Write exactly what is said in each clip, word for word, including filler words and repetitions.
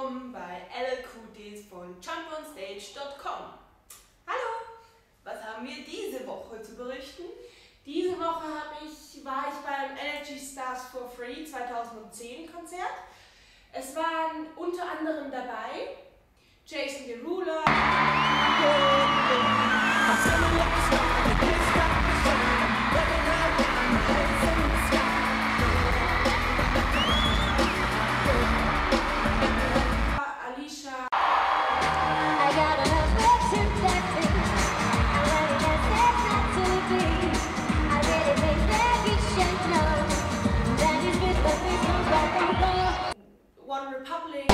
willkommen bei L L Q Ds von jump on stage dot com. Hallo! Was haben wir diese Woche zu berichten? Diese Woche hab ich, war ich beim Energy Stars for Free zweitausendzehn Konzert. Es waren unter anderem dabei Jason Derulo, Alicia, One Republic,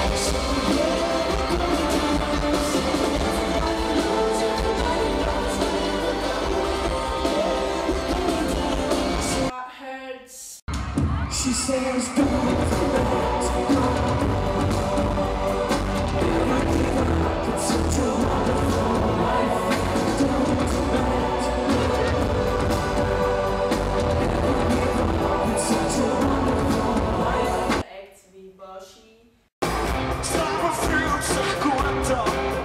Hurts. She says don't let go. It's such a wonderful life. Don't let go. It's such a wonderful life. Acts wie Boshi, Stava fruit sa quanta.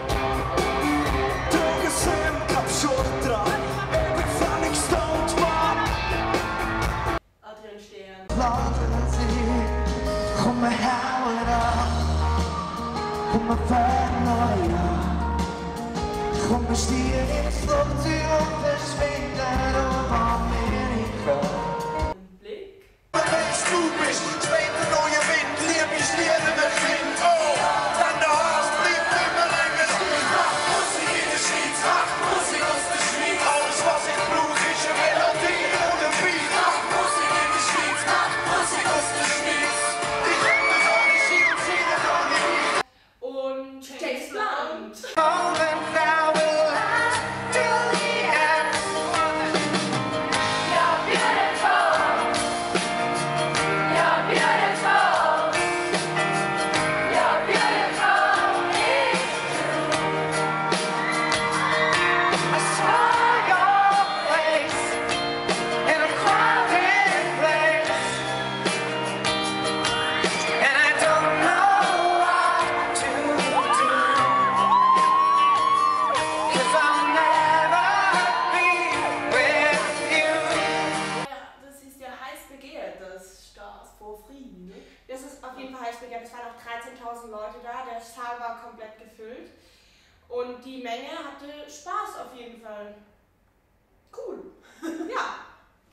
Droga sem kapshortra. Every funny stone man. Adrian Stern, Laten zien, kom me houden. Kom me verder, ja. Kom me stieren in slot och försvinner om Amerika. Blick, Wees du bist, zweite neue Wind, leer mich leer in der Wind. Oh, dann der Haas blieb immer länger. Mach Musik in der Schweiz, mach Musik aus der Schweiz. Alles was ich brauch ist eine Melodie ohne Beat. Mach Musik in der Schweiz, mach Musik aus der Schweiz. Ich hab das ohne Ski und singen ohne Lied. und James Blunt. Oh, then I will last till the end. You're beautiful. You're beautiful. You're beautiful. I saw your face in a crowded place, and I don't know what to do, 'cause I'll never be with you. Ja, das ist ja heiß begehrt, das Stars for Free. Ne? Das ist auf jeden Fall heiß begehrt. Es waren auch dreizehntausend Leute da, der Saal war komplett gefüllt. Und die Menge hatte Spaß auf jeden Fall. Cool. Ja.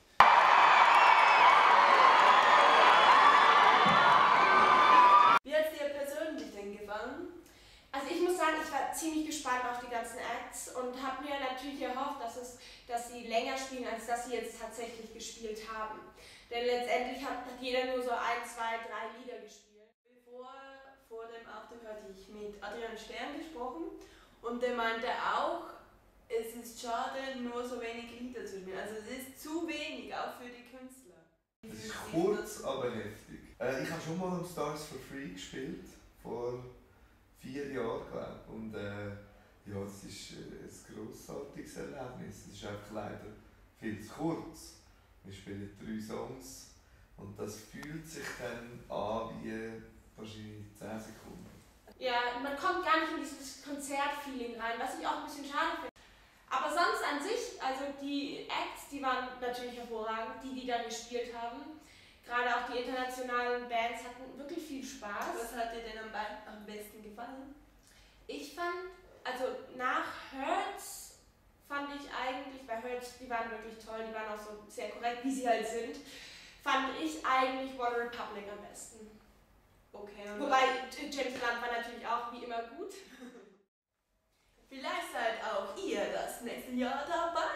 Wie hat es dir persönlich denn gefallen? Also ich muss sagen, ich war ziemlich gespannt auf die ganzen Acts und habe mir natürlich erhofft, dass, es, dass sie länger spielen, als dass sie jetzt tatsächlich gespielt haben. Denn letztendlich hat, hat jeder nur so ein, zwei, drei Lieder gespielt. Bevor, vor dem Auftritt hatte ich mit Adrian Stern gesprochen und der meinte auch, es ist schade, nur so wenig Lieder zu spielen. Also es ist zu wenig, auch für die Künstler. Es ist kurz, aber heftig. Äh, ich habe schon mal am Stars for Free gespielt, vor vier Jahren, glaube ich. Und äh, ja, es ist äh, ein grossartiges Erlebnis. Es ist einfach leider viel zu kurz. Wir spielen drei Songs und das fühlt sich dann an wie wahrscheinlich zehn Sekunden. Ja, man kommt gar nicht in dieses Konzertfeeling rein, was ich auch ein bisschen schade finde. Aber sonst an sich, also die Acts, die waren natürlich hervorragend, die, die dann gespielt haben. Gerade auch die internationalen Bands hatten wirklich viel Spaß. Was hat dir denn am, be- am besten gefallen? Ich fand, also nach Hurts fand ich eigentlich, bei Hurts, die waren wirklich toll, die waren auch so sehr korrekt, wie sie halt sind, fand ich eigentlich One Republic am besten. Okay, und Wobei James Blunt war natürlich auch wie immer gut. vielleicht seid auch ihr das nächste Jahr dabei.